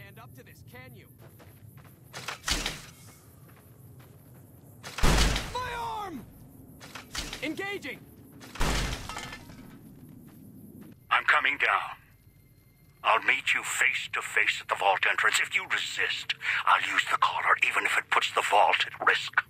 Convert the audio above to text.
stand up to this, can you? My arm! Engaging! I'm coming down. I'll meet you face to face at the vault entrance. If you resist, I'll use the collar, even if it puts the vault at risk.